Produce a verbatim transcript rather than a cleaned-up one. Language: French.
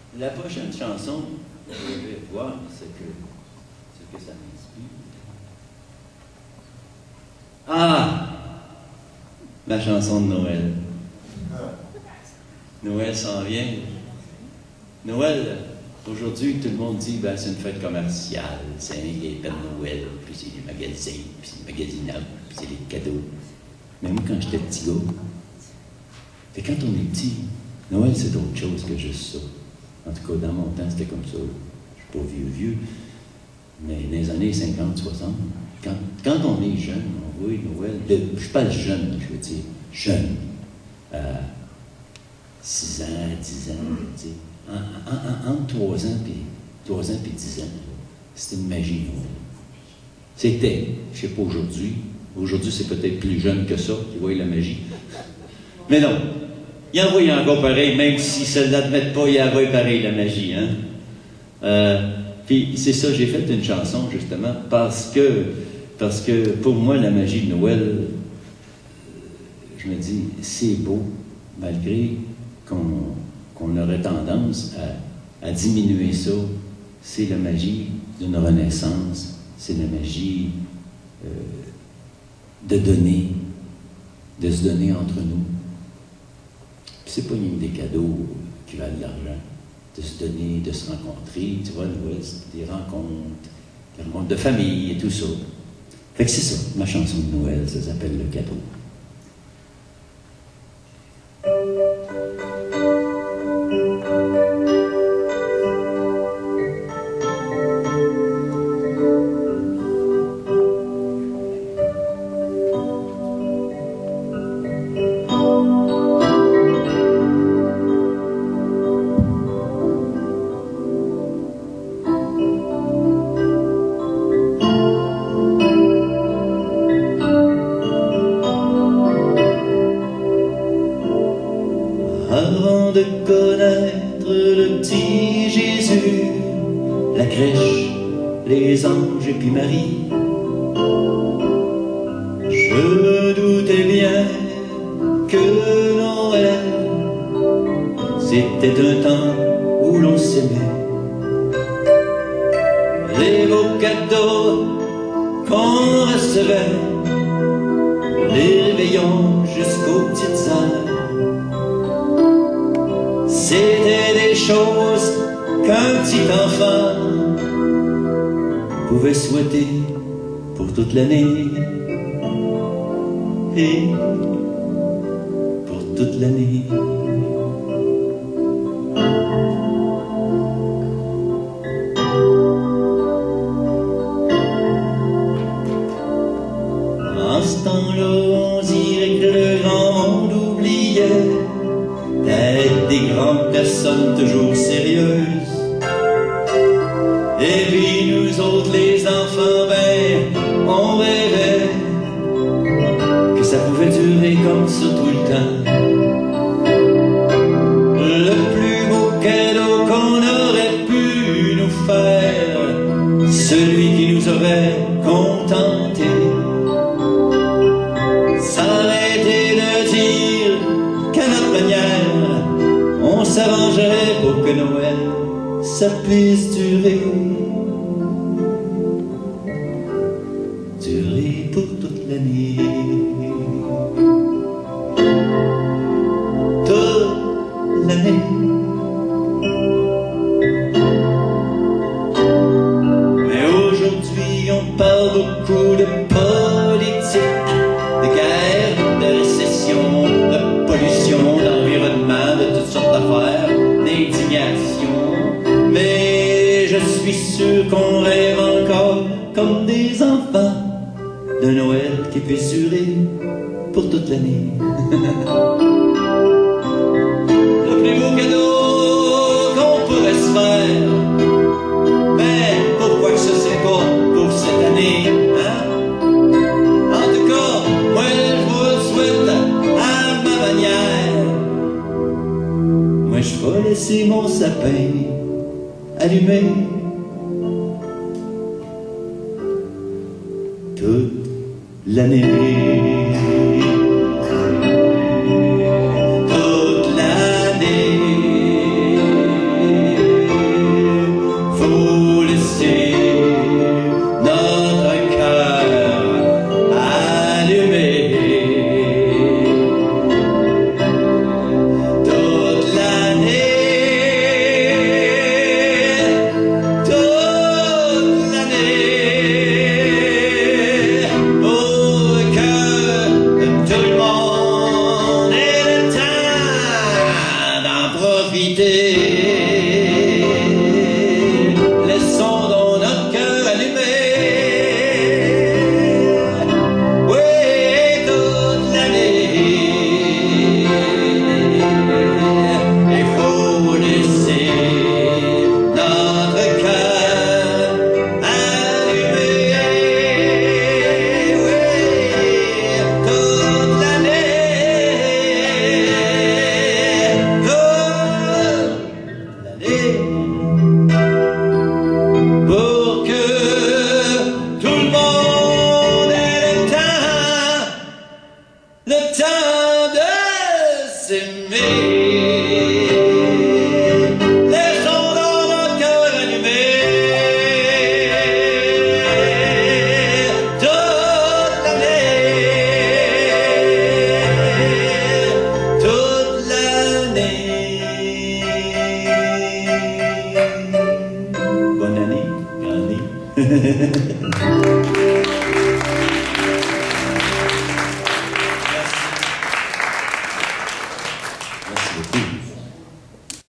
La prochaine chanson, je vais voir ce que, ce que ça m'inspire. Ah! Ma chanson de Noël. Noël s'en vient. Noël, aujourd'hui, tout le monde dit ben, c'est une fête commerciale, c'est les Pères Noël, puis c'est les magasins, puis c'est les magasinage, puis c'est les cadeaux. Mais moi, quand j'étais petit gars, et quand on est petit, Noël, c'est autre chose que juste ça. En tout cas, dans mon temps, c'était comme ça. Je ne suis pas vieux, vieux. Mais dans les années cinquante, soixante, quand, quand on est jeune, on voit Noël. De, je parle jeune, je veux dire, jeune. Euh, six ans, dix ans, tu sais. En, en, en, entre trois ans et dix ans, c'était une magie, Noël. C'était, je ne sais pas aujourd'hui. Aujourd'hui, c'est peut-être plus jeune que ça, qui voient la magie. Mais non. Il envoie encore pareil, même s'ils ne se l'admettent pas, il envoie pareil la magie. Hein? Euh, puis c'est ça, j'ai fait une chanson justement parce que, parce que pour moi, la magie de Noël, je me dis, c'est beau, malgré qu'on qu'on aurait tendance à, à diminuer ça. C'est la magie d'une renaissance, c'est la magie euh, de donner, de se donner entre nous. C'est pas rien que des cadeaux qui valent de l'argent. De se donner, de se rencontrer. Tu vois, Noël, c'est des rencontres, des rencontres de famille et tout ça. Fait que c'est ça, ma chanson de Noël, ça s'appelle Le Cadeau. Avant de connaître le petit Jésus, la crèche, les anges et puis Marie, je me doutais bien que Noël, c'était un temps où l'on s'aimait. Les beaux cadeaux qu'on recevait, les réveillons jusqu'aux petites heures, c'était des choses qu'un petit enfant pouvait souhaiter pour toute l'année. Et pour toute l'année. En ce temps-là, on dirait que le grand monde oubliait d'être des grandes personnes toujours sérieuses. Et puis nous autres les enfants, ben, on rêvait que ça pouvait durer comme ça tout le temps. Le plus beau cadeau qu'on aurait pu nous faire, celui qui nous aurait contentés, s'arrêter de dire qu'à notre manière, on s'arrangerait pour que Noël, ça puisse durer. Durer pour toute l'année. Toute l'année. Mais aujourd'hui, on parle beaucoup de politique, de guerre, de récession, de pollution, d'environnement, de toutes sortes d'affaires, d'indignation. Mais je suis sûr qu'on rêve encore comme des enfants de Noël qui puisse durer pour toute l'année. Le plus beau cadeau qu'on pourrait se faire, ben pourquoi que ce serait pas pour cette année, hein? En tout cas, moi je vous le souhaite à ma manière. Moi je vais laisser mon sapin allumé toute l'année. Toute l'année. s'aimer. Laissons dans notre cœur allumé toute l'année, toute l'année. Bonne année, grande année.